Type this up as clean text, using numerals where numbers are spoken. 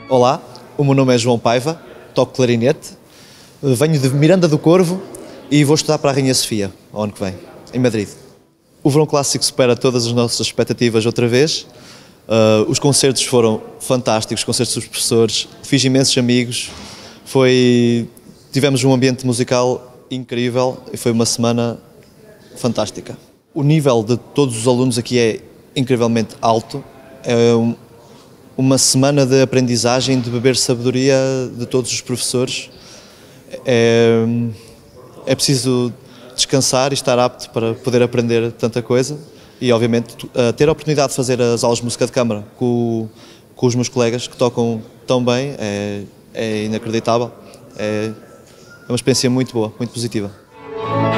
Olá, o meu nome é João Paiva, toco clarinete, venho de Miranda do Corvo e vou estudar para a Rainha Sofia, ao ano que vem, em Madrid. O Verão Clássico supera todas as nossas expectativas outra vez. Os concertos foram fantásticos, os concertos dos professores, fiz imensos amigos, tivemos um ambiente musical incrível e foi uma semana fantástica. O nível de todos os alunos aqui é incrivelmente alto. Uma semana de aprendizagem, de beber sabedoria de todos os professores. É preciso descansar e estar apto para poder aprender tanta coisa e, obviamente, ter a oportunidade de fazer as aulas de música de câmara com os meus colegas que tocam tão bem é inacreditável. É uma experiência muito boa, muito positiva.